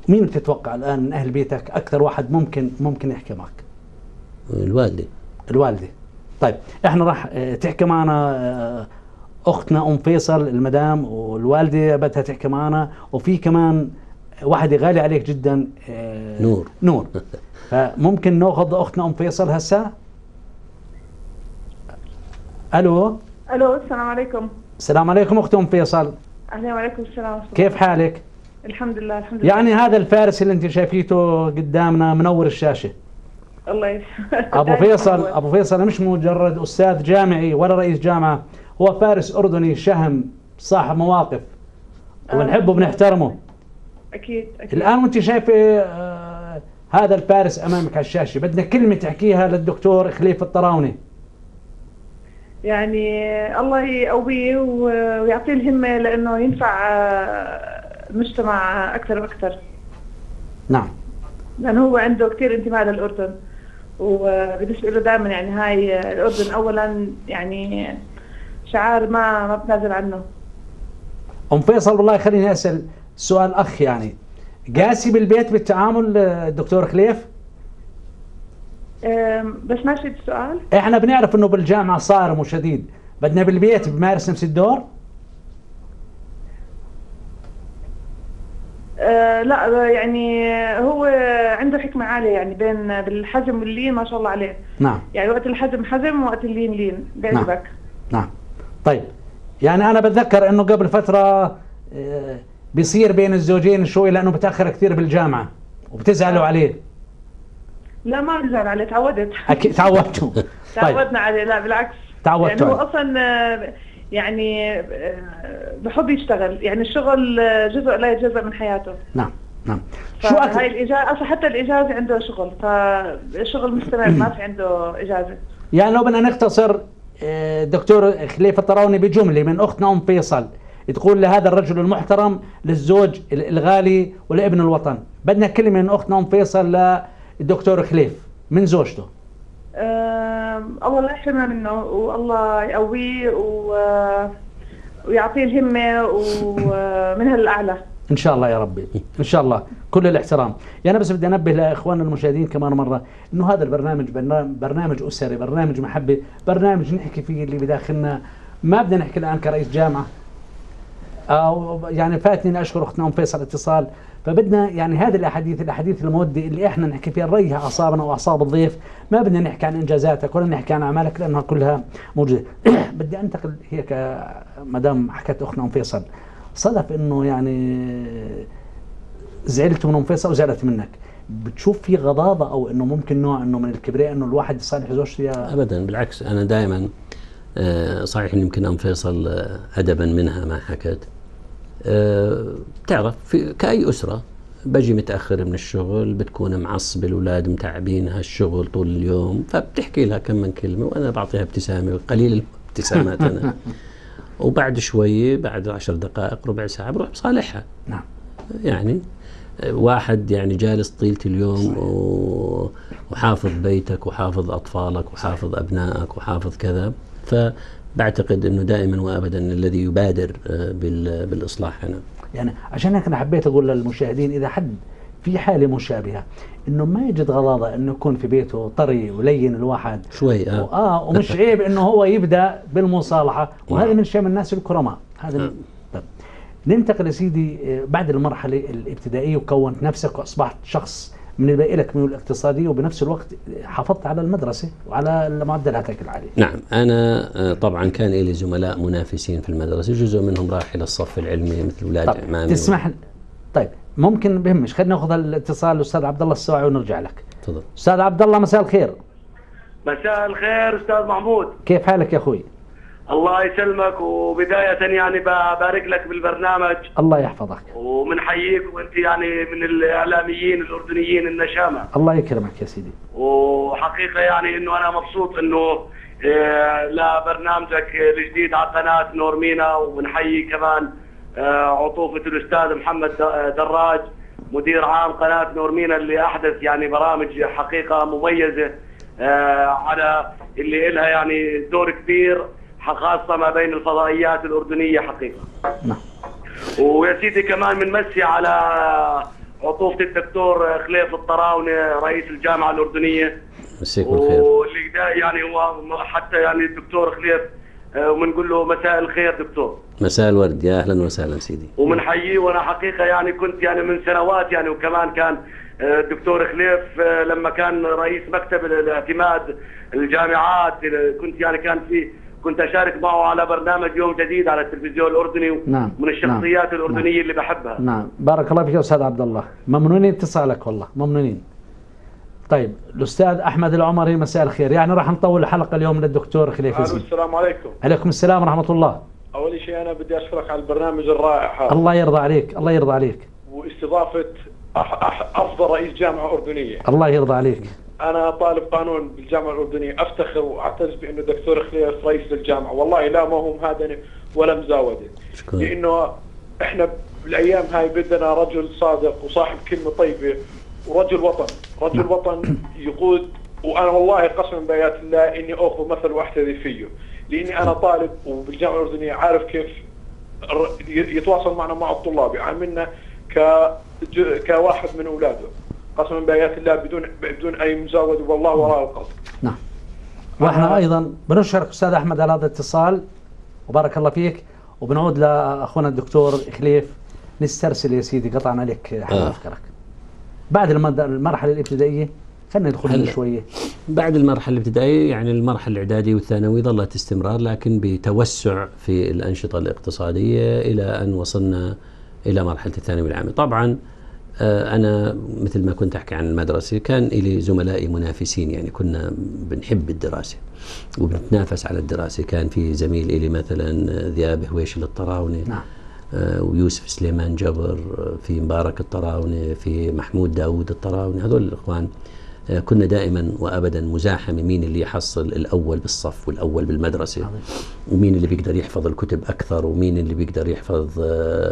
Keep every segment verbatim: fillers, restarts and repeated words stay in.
مين بتتوقع الآن من أهل بيتك أكثر واحد ممكن ممكن يحكي معك؟ الوالدة. الوالدة. طيب احنا راح تحكي معنا أختنا أم فيصل المدام، والوالدة بدها تحكي معنا، وفي كمان واحدة غالية عليك جدا نور. نور. فممكن ناخذ أختنا أم فيصل هسا. ألو. الو السلام عليكم. السلام عليكم أخت أم فيصل. اهلا وعليكم السلام. كيف حالك؟ الحمد لله الحمد لله. يعني هذا الفارس اللي انت شايفيته قدامنا منور الشاشة. الله يسلمك. ابو فيصل ابو فيصل مش مجرد استاذ جامعي ولا رئيس جامعة، هو فارس اردني شهم صاحب مواقف وبنحبه وبنحترمه. اكيد اكيد. الان وانت شايفه آه هذا الفارس امامك على الشاشة، بدنا كلمة تحكيها للدكتور خليفة الطراوني. يعني الله يقويه ويعطيه الهمة لانه ينفع المجتمع اكثر واكثر. نعم. لانه هو عنده كثير انتماء للاردن، وبالنسبه له دائما يعني هاي الاردن اولا، يعني شعار ما ما بتنازل عنه. ام فيصل والله خليني اسال سؤال اخ، يعني قاسي بالبيت بالتعامل الدكتور خليف؟ بس ماشي السؤال. احنا بنعرف انه بالجامعه صارم وشديد، بدنا بالبيت بمارس نفس الدور؟ أه لا يعني هو عنده حكمة عالية، يعني بين بالحزم واللين ما شاء الله عليه. نعم. يعني وقت الحزم حزم ووقت اللين لين، بيعجبك. نعم. نعم. طيب يعني أنا بتذكر إنه قبل فترة بيصير بين الزوجين شوي لأنه بتأخر كثير بالجامعة وبتزعلوا عليه. لا ما بزعل عليه، تعودت. أكيد تعودتوا. تعودنا عليه، لا بالعكس. تعودتوا. يعني هو أصلا يعني بحب يشتغل، يعني الشغل جزء لا يتجزأ من حياته. نعم نعم. شو هاي الإجازة أصلا، حتى الإجازة عنده شغل، فالشغل مستمر ما في عنده إجازة. يعني لو بدنا نختصر دكتور خليفة الطراوني بجملة من أختنا أم فيصل تقول لهذا الرجل المحترم للزوج الغالي ولابن الوطن، بدنا كلمة من أختنا أم فيصل للدكتور خليف من زوجته. أه الله لا يحرمنا منه، والله يقويه ويعطيه الهمة ومنها الأعلى إن شاء الله يا ربي، إن شاء الله. كل الاحترام. يعني بس بدي أنبه لإخواننا المشاهدين كمان مرة إنه هذا البرنامج برنامج أسري، برنامج محبة، برنامج نحكي فيه اللي بداخلنا. ما بدنا نحكي الآن كرئيس جامعة، أو يعني فاتني أشكر أختنا أم فيصل اتصال، فبدنا يعني هذه الأحاديث الأحاديث المودة اللي إحنا نحكي فيها نريح أعصابنا وأعصاب الضيف. ما بدنا نحكي عن إنجازاتك ولا نحكي عن أعمالك لأنها كلها موجودة. بدي أنتقل هيك مدام حكت أختنا أم فيصل، صدف إنه يعني زعلت من أم فيصل وزعلت منك، بتشوف في غضاضة أو إنه ممكن نوع إنه من الكبرياء إنه الواحد يصالح زوجته؟ يا أبدا بالعكس، أنا دائما صحيح يمكن أم فيصل أدبا منها ما حكت، بتعرف في كأي أسرة بجي متأخر من الشغل، بتكون معصبة الأولاد متعبين هالشغل طول اليوم، فبتحكي لها كم من كلمة وأنا بعطيها ابتسامة، قليل الابتسامات أنا وبعد شوي بعد عشر دقائق ربع ساعة بروح بصالحها. نعم. يعني واحد يعني جالس طيلة اليوم وحافظ بيتك وحافظ أطفالك وحافظ أبنائك وحافظ كذا، فبعتقد أنه دائما وأبدا الذي يبادر بالإصلاح هنا. يعني عشان هيك أنا حبيت أقول للمشاهدين إذا حد في حالة مشابهة إنه ما يجد غضاضة إنه يكون في بيته طري ولين الواحد شوي آه, آه ومش عيب إنه هو يبدأ بالمصالحة، وهذا من شأن الناس الكرماء. هذا آه. طيب ننتقل يا سيدي بعد المرحلة الابتدائية وكونت نفسك وأصبحت شخص من الباقي لك من الاقتصادية، وبنفس الوقت حافظت على المدرسة وعلى معدلاتك العالية. نعم. أنا طبعا كان لي زملاء منافسين في المدرسة، جزء منهم راح إلى الصف العلمي مثل أولاد عمامي. تسمح و... طيب ممكن بهمش خلينا ناخذ الاتصال الأستاذ عبد الله السواعي ونرجع لك. تفضل أستاذ عبد الله، مساء الخير. مساء الخير أستاذ محمود، كيف حالك يا أخوي؟ الله يسلمك، وبداية يعني ببارك لك بالبرنامج. الله يحفظك ومنحييك، وانت يعني من الاعلاميين الاردنيين النشامة. الله يكرمك يا سيدي. وحقيقة يعني انه انا مبسوط انه إيه لبرنامجك الجديد على قناة نور مينا، وبنحيي كمان آه عطوفة الاستاذ محمد دراج مدير عام قناة نور مينا اللي احدث يعني برامج حقيقة مميزة آه على اللي إلها يعني دور كبير خاصة ما بين الفضائيات الأردنية حقيقة. نعم. ويا سيدي كمان بنمسي على عطوفة الدكتور خليف الطراوني رئيس الجامعة الأردنية. مساكم الخير. واللي يعني هو حتى يعني الدكتور خليف وبنقول له مساء الخير دكتور. مساء الورد، يا اهلا وسهلا سيدي. ومنحييه. وانا حقيقه يعني كنت يعني من سنوات يعني، وكمان كان الدكتور خليف لما كان رئيس مكتب الاعتماد الجامعات، كنت يعني كان في كنت اشارك معه على برنامج يوم جديد على التلفزيون الاردني. نعم. من الشخصيات نعم. الاردنيه نعم. اللي بحبها. نعم، بارك الله فيك يا استاذ عبد الله، ممنونين اتصالك والله، ممنونين. طيب الاستاذ احمد العمري، مساء الخير. يعني راح نطول الحلقه اليوم للدكتور خليف يزيد. السلام عليكم. عليكم السلام ورحمه الله. اول شيء انا بدي اشكرك على البرنامج الرائع هذا. الله يرضى عليك، الله يرضى عليك. واستضافه أح أح افضل رئيس جامعه اردنية. الله يرضى عليك. انا طالب قانون بالجامعه الاردنيه، افتخر واعتز بانه دكتور خليف رئيس للجامعه، والله لا ما هو مهادنه ولا مزاوده. شكرا. لانه احنا بالايام هاي بدنا رجل صادق وصاحب كلمه طيبه ورجل وطن، رجل وطن يقود. وانا والله قسما بايات الله اني اخذ مثل واحتذي فيه، لاني انا طالب وبالجامعه الاردنيه عارف كيف يتواصل معنا مع الطلاب، يعاملنا ك كواحد من اولاده، قسما بايات الله بدون بدون اي مزاوده، والله وراء القصد. نعم. واحنا ايضا بنشكرك استاذ احمد على هذا الاتصال وبارك الله فيك، وبنعود لاخونا الدكتور خليف. نسترسل يا سيدي، قطعنا لك حال آه. افكارك. بعد المرحله الابتدائيه خلينا ندخل شويه. بعد المرحله الابتدائيه يعني المرحله الاعداديه والثانوي ظلت استمرار، لكن بتوسع في الانشطه الاقتصاديه الى ان وصلنا الى مرحله الثانوي العام. طبعا أنا مثل ما كنت أحكي عن المدرسة، كان إلي زملائي منافسين، يعني كنا بنحب الدراسة وبنتنافس على الدراسة. كان في زميل إلي مثلا ذياب هويشل الطراوني. نعم. ويوسف سليمان جبر، في مبارك الطراوني، في محمود داود الطراوني. هذول الإخوان كنا دائما وأبدا مزاحمة مين اللي يحصل الأول بالصف والأول بالمدرسة، ومين اللي بيقدر يحفظ الكتب أكثر، ومين اللي بيقدر يحفظ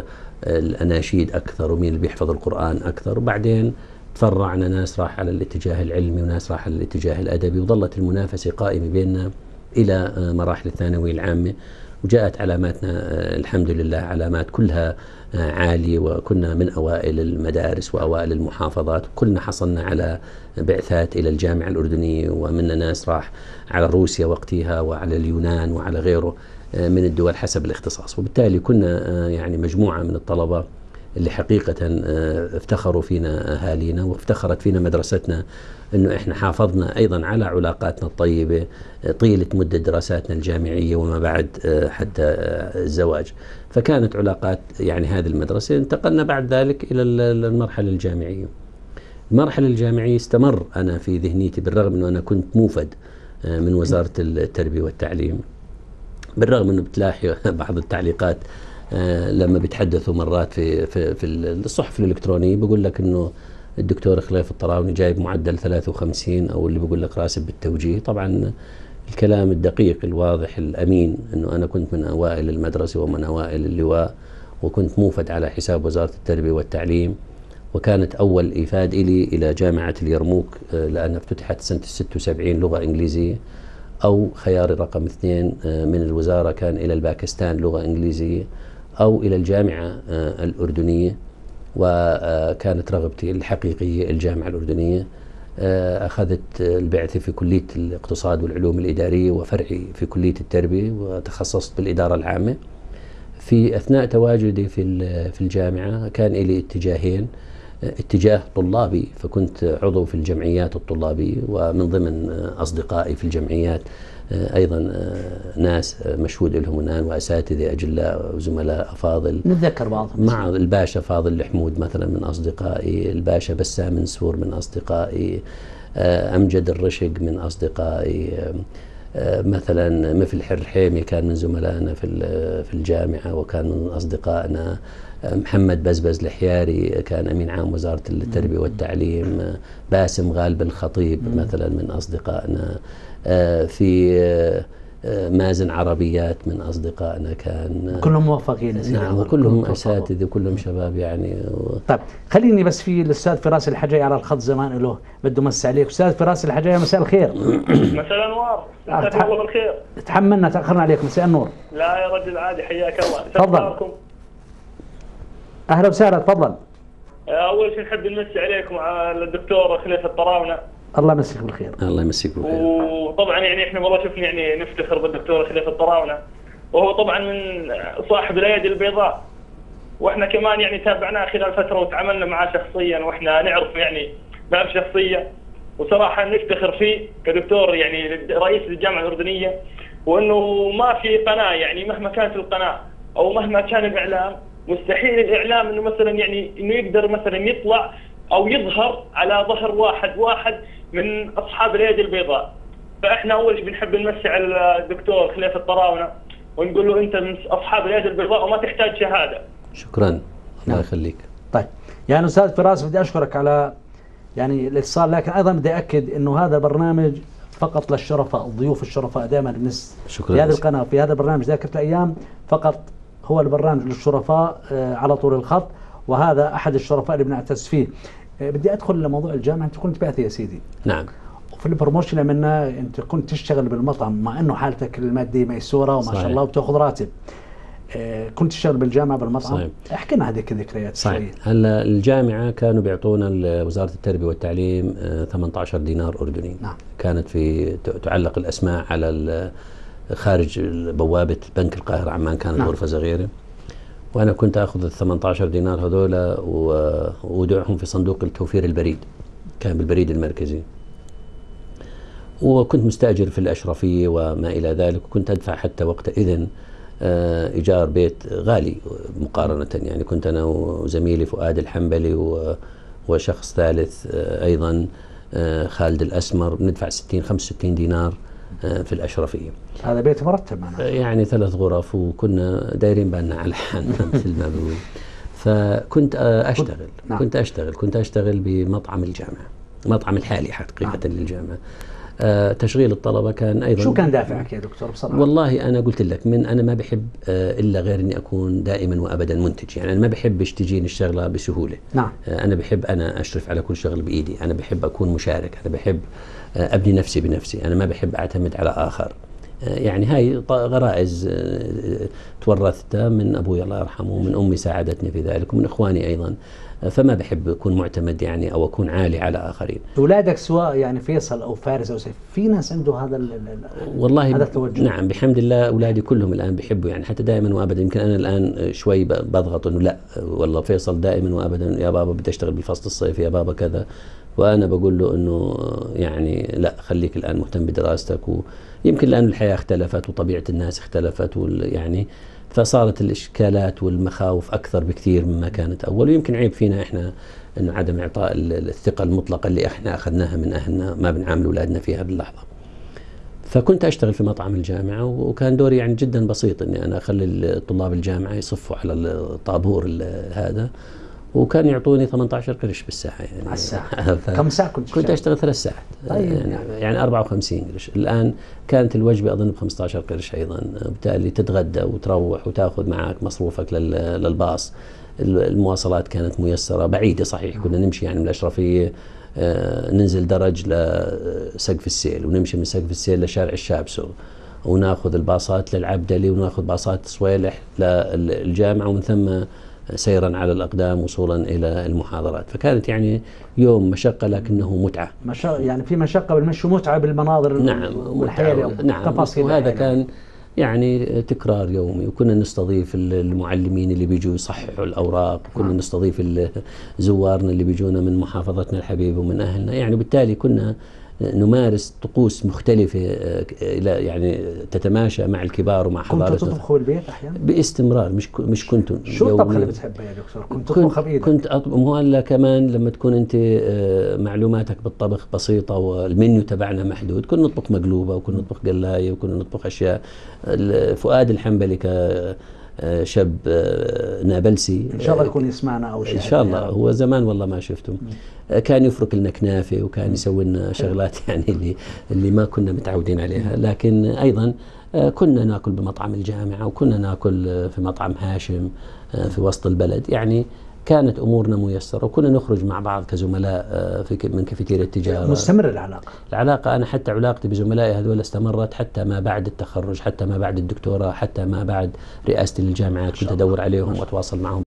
الأناشيد أكثر، ومين اللي بيحفظ القرآن أكثر. وبعدين تفرعنا، ناس راح على الاتجاه العلمي وناس راح على الاتجاه الأدبي، وظلت المنافسة قائمة بيننا إلى مراحل الثانوية العامة. وجاءت علاماتنا الحمد لله علامات كلها عالية، وكنا من أوائل المدارس وأوائل المحافظات، وكلنا حصلنا على بعثات إلى الجامعة الأردنية، ومنا ناس راح على روسيا وقتها وعلى اليونان وعلى غيره من الدول حسب الاختصاص. وبالتالي كنا يعني مجموعة من الطلبة اللي حقيقة افتخروا فينا أهالينا وافتخرت فينا مدرستنا، أنه إحنا حافظنا أيضا على علاقاتنا الطيبة طيلة مدة دراساتنا الجامعية وما بعد حتى الزواج. فكانت علاقات يعني هذه المدرسة. انتقلنا بعد ذلك إلى المرحلة الجامعية. المرحلة الجامعية استمر أنا في ذهنيتي، بالرغم أنه أنا كنت موفد من وزارة التربية والتعليم، بالرغم أنه بتلاحي بعض التعليقات لما بيتحدثوا مرات في في في الصحف الإلكترونية، بقول لك إنه الدكتور خليف الطراوني جايب معدل ثلاثة وخمسين، أو اللي بقول لك راسب بالتوجيه. طبعا الكلام الدقيق الواضح الأمين أنه أنا كنت من أوائل المدرسة ومن أوائل اللواء، وكنت موفد على حساب وزارة التربية والتعليم، وكانت أول إيفاد إلي إلى جامعة اليرموك لأنها افتتحت سنة ستة وسبعين لغة إنجليزية، أو خياري رقم اثنين من الوزارة كان إلى الباكستان لغة إنجليزية، أو إلى الجامعة الأردنية. وكانت رغبتي الحقيقية الجامعة الأردنية. أخذت البعثة في كلية الاقتصاد والعلوم الإدارية، وفرعي في كلية التربية، وتخصصت بالإدارة العامة. في أثناء تواجدي في في الجامعة كان لي اتجاهين، اتجاه طلابي، فكنت عضو في الجمعيات الطلابية، ومن ضمن أصدقائي في الجمعيات أيضا ناس مشهود لهم الآن وأساتذة أجلاء وزملاء أفاضل، نتذكر بعضهم، مع الباشا فاضل الحمود مثلا من أصدقائي، الباشا بسام منصور من أصدقائي، أمجد الرشق من أصدقائي، مثلا مفلح الرحيمي كان من زملائنا في في الجامعة وكان من أصدقائنا، محمد بزبز الحياري كان أمين عام وزارة التربية والتعليم، باسم غالب الخطيب مثلا من أصدقائنا، في مازن عربيات من أصدقائنا كان كلهم موفقين. نعم، وكلهم أساتذة وكلهم شباب يعني و... طيب خليني بس في الأستاذ فراس الحجاي على الخط زمان له بده مس عليك. أستاذ فراس الحجاي مساء الخير. مساء النور. مساء الله بالخير. تحملنا تأخرنا عليك. مساء النور. لا يا رجل عادي، حياك الله. تفضل. أهلا وسهلا، تفضل. اول شيء نحب نمسي عليكم وعلى الدكتور خليفه الطراونه. الله يمسيك بالخير. الله يمسيك بالخير. وطبعا يعني احنا والله شفنا يعني نفتخر بالدكتور خليفه الطراونه، وهو طبعا من صاحب الايادي البيضاء، واحنا كمان يعني تابعناه خلال فتره وتعاملنا معاه شخصيا، واحنا نعرف يعني باب شخصيه، وصراحه نفتخر فيه كدكتور يعني رئيس الجامعه الاردنيه، وانه ما في قناه يعني مهما كانت القناه او مهما كان الاعلام، مستحيل الاعلام انه مثلا يعني انه يقدر مثلا يطلع او يظهر على ظهر واحد واحد من اصحاب الايادي البيضاء. فاحنا اول شيء بنحب نمسي على الدكتور خليفه الطراونه ونقول له انت من اصحاب الايادي البيضاء وما تحتاج شهاده. شكرا. الله يخليك. طيب يعني استاذ فراس بدي اشكرك على يعني الاتصال، لكن ايضا بدي اكد انه هذا برنامج فقط للشرفاء، الضيوف الشرفاء دائما بنس شكرا في هذه القناه في هذا البرنامج ذاكره الايام فقط هو البرنامج للشرفاء على طول الخط، وهذا احد الشرفاء اللي بنعتز فيه. بدي ادخل لموضوع الجامعه. انت كنت بعثي يا سيدي. نعم. وفي البروموشن منا انت كنت تشتغل بالمطعم مع انه حالتك الماديه ميسوره وما صحيح. شاء الله وبتاخذ راتب. كنت تشتغل بالجامعه بالمطعم. صحيح. احكي لنا هذيك الذكريات صحيح. شوي. هلا الجامعه كانوا بيعطونا وزاره التربيه والتعليم ثمانية عشر دينار اردني. نعم. كانت في تعلق الاسماء على خارج بوابه بنك القاهره عمان، كانت نعم. غرفه صغيره، وانا كنت اخذ ال ثمانية عشر دينار هذول واودعهم في صندوق التوفير البريد، كان بالبريد المركزي، وكنت مستاجر في الاشرفيه وما الى ذلك، وكنت ادفع حتى وقتئذ ايجار بيت غالي مقارنه، يعني كنت انا وزميلي فؤاد الحنبلي وشخص ثالث ايضا خالد الاسمر بندفع ستين خمسة وستين دينار في الاشرفيه. هذا بيت مرتب معنا. يعني ثلاث غرف، وكنا دايرين بالنا على حالنا مثل ما بقول. فكنت اشتغل نعم. كنت اشتغل كنت اشتغل بمطعم الجامعه، مطعم الحالي حقيقه نعم. للجامعه. آه تشغيل الطلبه كان ايضا. شو كان دافعك يا دكتور بصراحه؟ والله انا قلت لك، من انا ما بحب آه الا غير اني اكون دائما وابدا منتج، يعني انا ما بحبش تجيني الشغله بسهوله. نعم. آه انا بحب انا اشرف على كل شغل بايدي، انا بحب اكون مشارك، انا بحب آه ابني نفسي بنفسي، انا ما بحب اعتمد على اخر. آه يعني هاي غرائز آه تورثتها من ابوي الله يرحمه، ومن امي ساعدتني في ذلك، ومن اخواني ايضا. فما بحب أكون معتمد يعني أو أكون عالي على آخرين. أولادك سواء يعني فيصل أو فارس أو سيف، في ناس عنده هذا والله هذا التوجه؟ نعم بحمد الله أولادي كلهم الآن بيحبوا، يعني حتى دائما وأبدا. يمكن أنا الآن شوي بضغط إنه لا والله فيصل دائما وأبدا يا بابا بدي أشتغل بالفصل الصيفي يا بابا كذا، وأنا بقول له إنه يعني لا خليك الآن مهتم بدراستك، ويمكن لأن الحياة اختلفت وطبيعة الناس اختلفت يعني فصارت الإشكالات والمخاوف أكثر بكثير مما كانت أول. ويمكن عيب فينا إحنا إنه عدم إعطاء الثقة المطلقة اللي إحنا أخذناها من أهلنا ما بنعامل أولادنا فيها باللحظة. فكنت أشتغل في مطعم الجامعة، وكان دوري يعني جدا بسيط إني أنا أخلي طلاب الجامعة يصفوا على الطابور هذا، وكان يعطوني ثمانية عشر قرش بالساعة يعني على الساعة. ف... كم ساعة كنت كنت أشتغل ثلاث ساعات. طيب. يعني, يعني أربعة وخمسين قرش. الآن كانت الوجبة أظن ب خمسة عشر قرش أيضا، وبالتالي تتغدى وتروح وتأخذ معك مصروفك للباص. المواصلات كانت ميسرة، بعيدة صحيح، كنا نمشي يعني من الأشرفية آه ننزل درج لسقف السيل، ونمشي من سقف السيل لشارع الشابسو، وناخذ الباصات للعبدلي، وناخذ باصات صويلح للجامعة، ومن ثم سيرا على الأقدام وصولا إلى المحاضرات. فكانت يعني يوم مشقة لكنه متعة. مشقة يعني في مشقة بالمشي ومتعة بالمناظر. نعم والحياة. نعم. تفاصيل. وهذا كان يعني تكرار يومي، وكنا نستضيف المعلمين اللي بيجوا يصححوا الأوراق، وكنا نستضيف زوارنا اللي بيجونا من محافظتنا الحبيبة ومن أهلنا، يعني بالتالي كنا نمارس طقوس مختلفة يعني تتماشى مع الكبار ومع حضارتنا. كنت تطبخوا بالبيت أحيانا؟ باستمرار. مش مش كنت. شو الطبخة اللي بتحبها يا دكتور؟ كنت تطبخها بإيدك؟ كنت أطبخ. مو هلا كمان لما تكون أنت معلوماتك بالطبخ بسيطة والمنيو تبعنا محدود، كنا نطبخ مقلوبة، وكنا نطبخ قلاية، وكنا نطبخ أشياء. فؤاد الحنبلي ك شاب نابلسي ان شاء الله يكون يسمعنا او شيء. ان شاء الله، هو زمان والله ما شفته. كان يفرك لنا كنافه، وكان يسوي لنا شغلات يعني اللي اللي ما كنا متعودين عليها. لكن ايضا كنا ناكل بمطعم الجامعه، وكنا ناكل في مطعم هاشم في وسط البلد، يعني كانت امورنا ميسره، وكنا نخرج مع بعض كزملاء في من كافيتيريا التجاره. مستمر العلاقه. العلاقه انا حتى علاقتي بزملائي هذول استمرت حتى ما بعد التخرج، حتى ما بعد الدكتوراه، حتى ما بعد رئاستي للجامعات، كنت ادور عليهم واتواصل معهم.